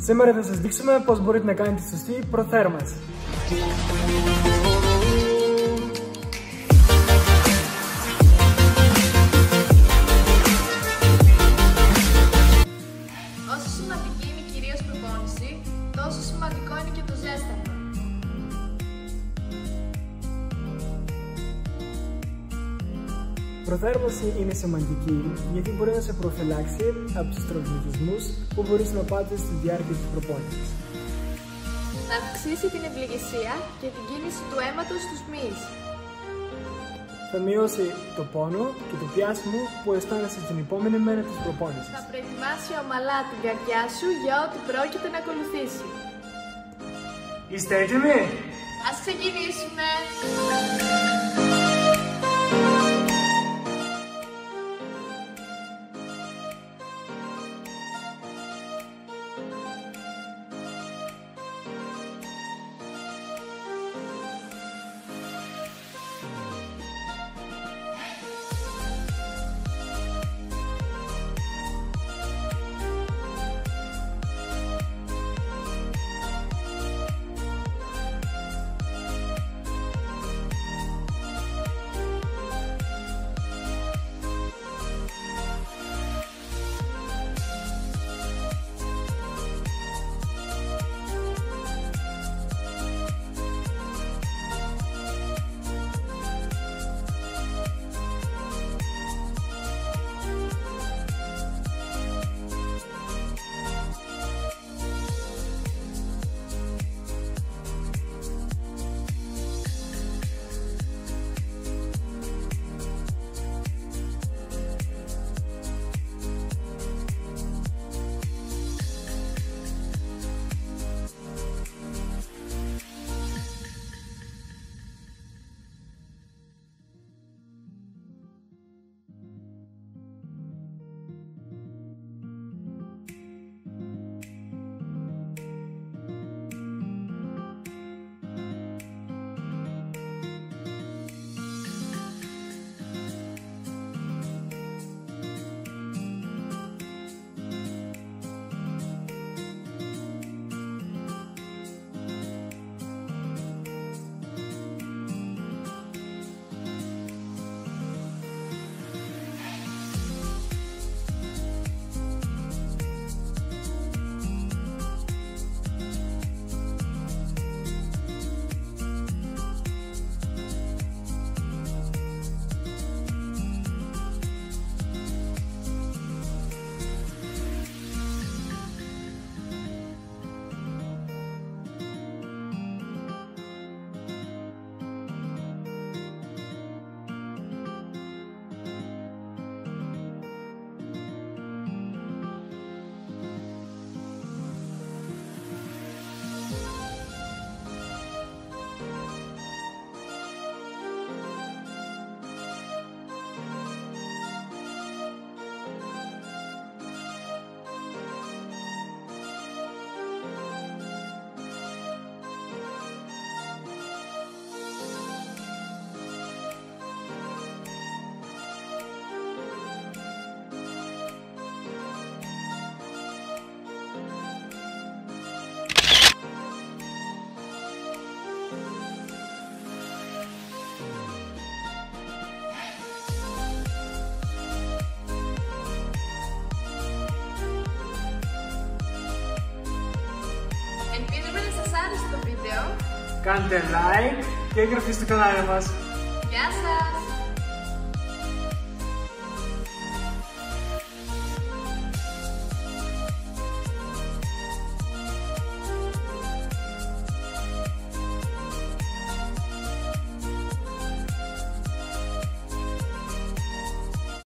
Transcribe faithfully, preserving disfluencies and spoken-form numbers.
Σήμερα θα σας δείξουμε πώς μπορείτε να κάνετε τη σωστή προθέρμανση. Όσο σημαντική είναι κυρίως η προπόνηση, τόσο σημαντικό είναι και το ζέσταμα. Η προθέρμανση είναι σημαντική γιατί μπορεί να σε προφυλάξει από τους τραυματισμούς που μπορείς να πάτε στη διάρκεια της προπόνησης. Να αυξήσει την ευλογησία και την κίνηση του αίματος στους μυς. Θα μειώσει το πόνο και το πιάσιμο που αισθάνεσαι την επόμενη μέρα της προπόνησης. Θα προετοιμάσει ομαλά την καρδιά σου για ό,τι πρόκειται να ακολουθήσει. Είστε έτοιμοι? Ας ξεκινήσουμε! Ελπίζουμε να σας άρεσε το βίντεο. Κάντε like και εγγραφή στο κανάλι μας. Γεια σας!